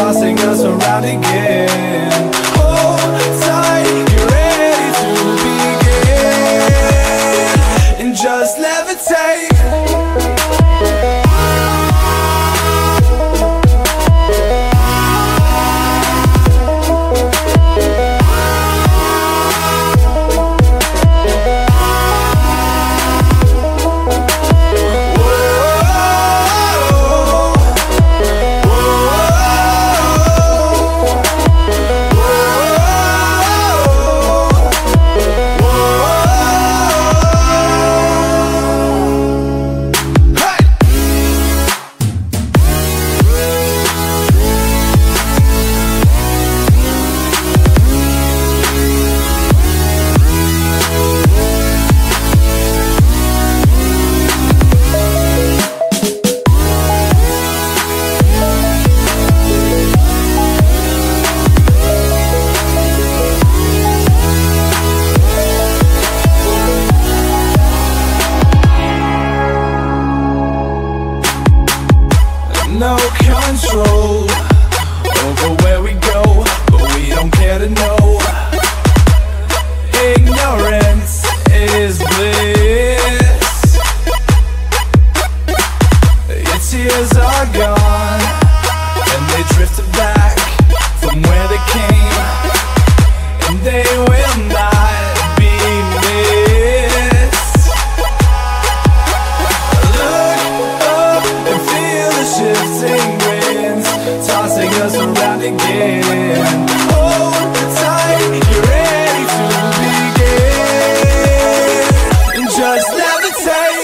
tossing us around again. Hold tight, get ready to begin, and just levitate. No control over where we go, but we don't care to know. Ignorance is bliss. Your tears are gone, and they drifted back from where they came, and they will not be missed. Look up and feel the shifting winds tossing us around again. Hold tight, you're ready to begin, and just levitate.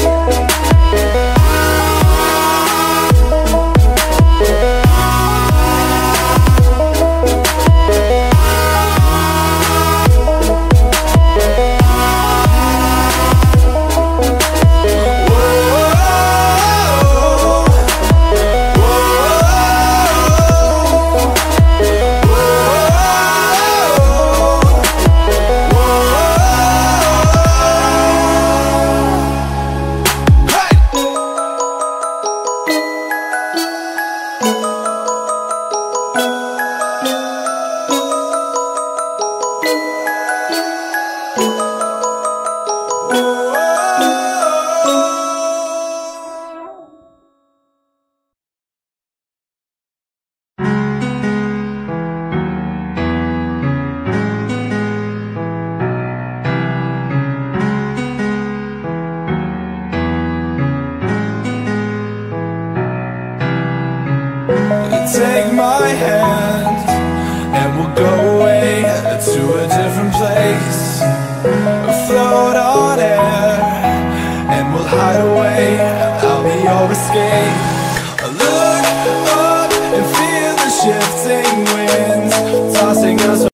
Take my hand and we'll go away to a different place. Float on air and we'll hide away. I'll be your escape. Look up and feel the shifting winds tossing us